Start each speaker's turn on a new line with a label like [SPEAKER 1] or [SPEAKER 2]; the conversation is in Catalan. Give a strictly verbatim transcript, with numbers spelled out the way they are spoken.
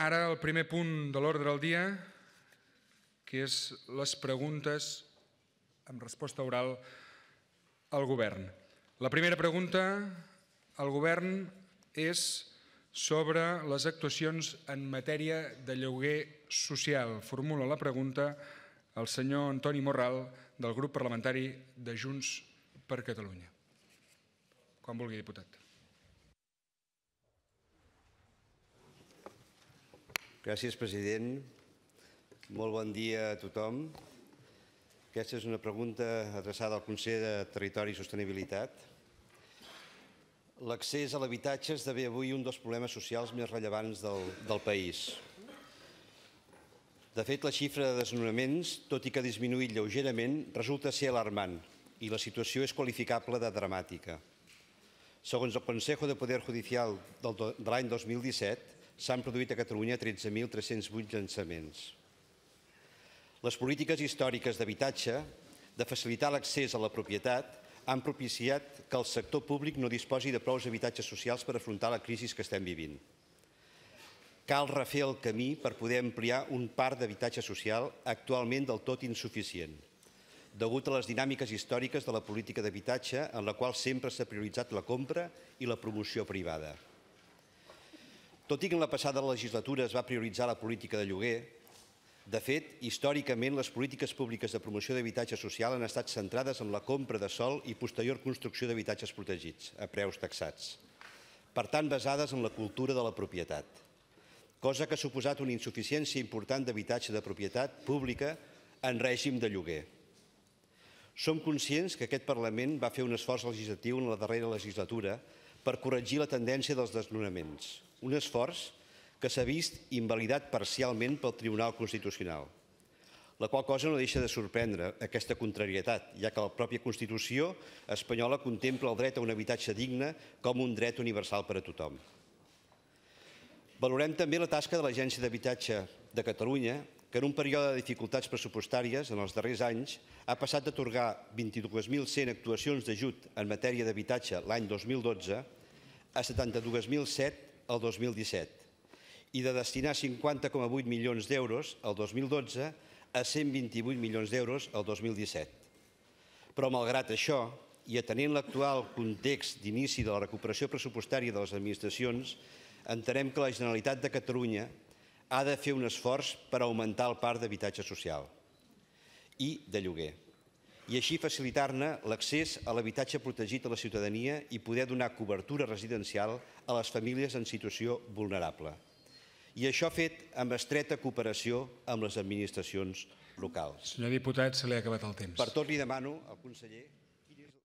[SPEAKER 1] ara el primer punt de l'ordre del dia, que és les preguntes amb resposta oral al govern. La primera pregunta al govern és sobre les actuacions en matèria de lloguer social. Formula la pregunta el senyor Antoni Morral, del grup parlamentari de Junts per Catalunya. Quan vulgui, diputat.
[SPEAKER 2] Gràcies, president. Molt bon dia a tothom. Aquesta és una pregunta adreçada al conseller de Territori i Sostenibilitat. L'accés a l'habitatge esdevé avui un dels problemes socials més rellevants del, del país. De fet, la xifra de desnonaments, tot i que ha disminuït lleugerament, resulta ser alarmant i la situació és qualificable de dramàtica. Segons el Consejo de Poder Judicial de l'any dos mil disset, s'han produït a Catalunya tretze mil tres-cents vuit llançaments. Les polítiques històriques d'habitatge, de facilitar l'accés a la propietat, han propiciat que el sector públic no disposi de prous habitatges socials per afrontar la crisi que estem vivint. Cal refer el camí per poder ampliar un parc d'habitatge social actualment del tot insuficient, degut a les dinàmiques històriques de la política d'habitatge en la qual sempre s'ha prioritzat la compra i la promoció privada. Tot i que en la passada legislatura es va prioritzar la política de lloguer, de fet, històricament les polítiques públiques de promoció d'habitatge social han estat centrades en la compra de sòl i posterior construcció d'habitatges protegits, a preus taxats, per tant basades en la cultura de la propietat, cosa que ha suposat una insuficiència important d'habitatge de propietat pública en règim de lloguer. Som conscients que aquest Parlament va fer un esforç legislatiu en la darrera legislatura per corregir la tendència dels desnonaments, un esforç que s'ha vist invalidat parcialment pel Tribunal Constitucional, la qual cosa no deixa de sorprendre aquesta contrarietat, ja que la pròpia Constitució espanyola contempla el dret a un habitatge digne com un dret universal per a tothom. Valorem també la tasca de l'Agència d'Habitatge de Catalunya, que en un període de dificultats pressupostàries en els darrers anys ha passat d'atorgar vint-i-dos mil cent actuacions d'ajut en matèria d'habitatge l'any dos mil dotze a setanta-dos mil set el dos mil disset i de destinar cinquanta coma vuit milions d'euros el dos mil dotze a cent vint-i-vuit milions d'euros el dos mil disset. Però, malgrat això, i atenent l'actual context d'inici de la recuperació pressupostària de les administracions, entenem que la Generalitat de Catalunya ha de fer un esforç per augmentar el parc d'habitatge social i de lloguer, i així facilitar-ne l'accés a l'habitatge protegit a la ciutadania i poder donar cobertura residencial a les famílies en situació vulnerable. I això fet amb estreta cooperació amb les administracions locals.
[SPEAKER 1] Senyor diputat, se li ha acabat el temps.
[SPEAKER 2] Per tot li demano al conseller quin és el...